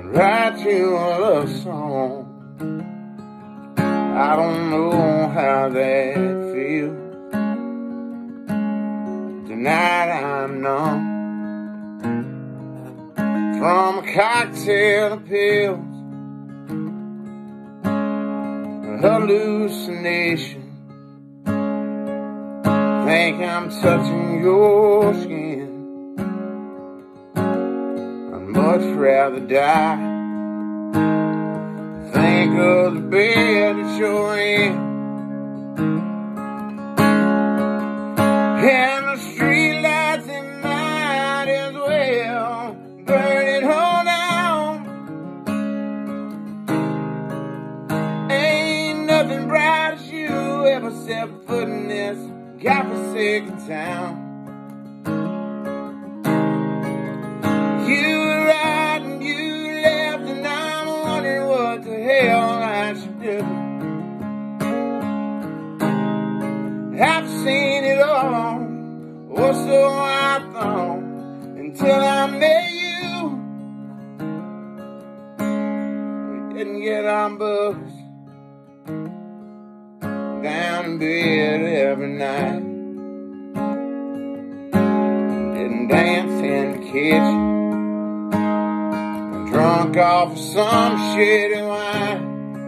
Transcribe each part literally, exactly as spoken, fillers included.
write you a love song. I don't know how that feels. Tonight I'm numb from a cocktail of pills, a hallucination. Think I'm touching your skin. I'd much rather die. Think of the bed that you're in, and the street lights at night as well. Burn it all down. Ain't nothing bright as you ever set foot in this godforsaken town. You were right and you left, and I'm wondering what the hell I should do. I've seen it all, or so I thought, until I met you. We didn't get on books, down in bed every night, didn't dance in the kitchen, drunk off of some shitty wine.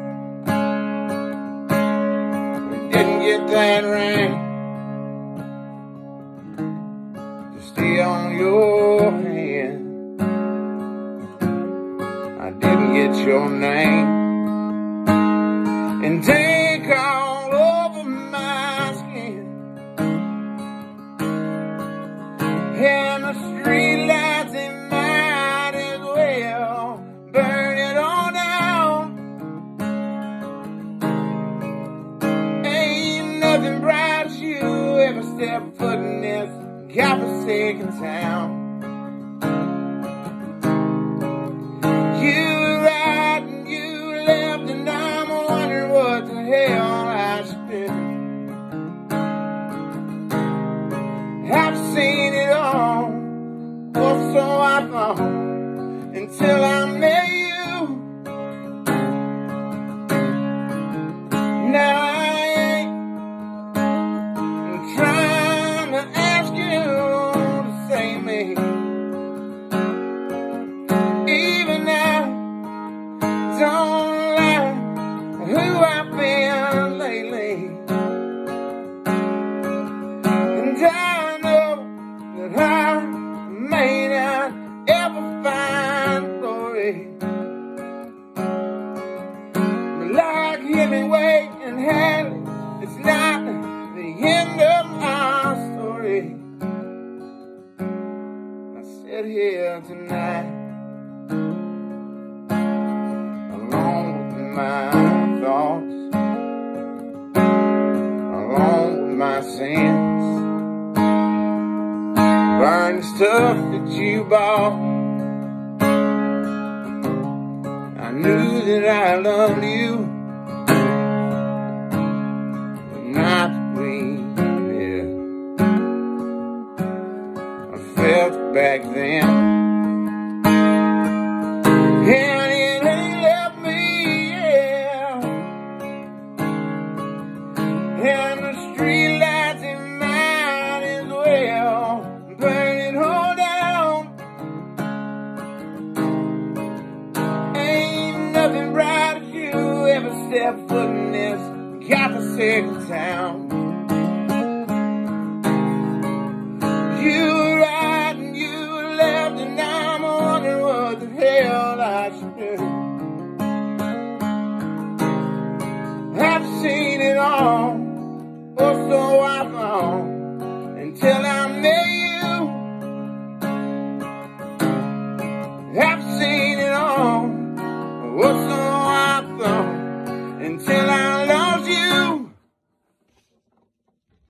We didn't get that ring to stay on your hand. I didn't get your name and take all over my skin. And the street lights at night as well, burn it all down. Ain't nothing bright as you ever step foot in this godforsaken town. You were right and you left, and I'm wondering what the hell I should do. I've seen it all, or so I thought, until I met you. Now I ain't trying to ask you to save me. Even now, don't like who I've been lately. And I know that I may not ever find glory, but like Hemingway and Hadley, it's not the end of my story. I sit here tonight, alone with my thoughts, alone with my sins, burn stuff that you bought. I knew that I loved you, but not the way yeah. I felt back then, and it ain't left me, yeah. And the street lights at night as well, burn it all down. Ain't nothing bright as you ever step foot in this godforsaken town.